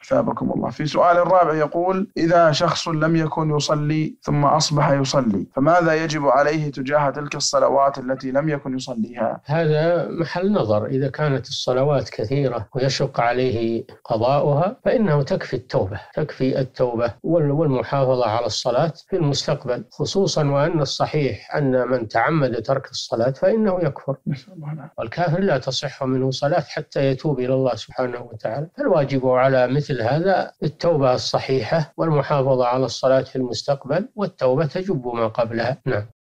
أثابكم الله. في سؤال الرابع يقول: إذا شخص لم يكن يصلي ثم أصبح يصلي، فماذا يجب عليه تجاه تلك الصلوات التي لم يكن يصليها؟ هذا محل نظر. إذا كانت الصلوات كثيرة ويشق عليه قضاؤها فإنه تكفي التوبة والمحافظة على الصلاة في المستقبل، خصوصا وأن الصحيح أن من تعمد ترك الصلاة فإنه يكفر، والكافر لا تصح منه صلاة حتى يتوب إلى الله سبحانه وتعالى. فالواجب على مثل هذا التوبة الصحيحة والمحافظة على الصلاة في المستقبل، والتوبة تجب ما قبلها. نعم.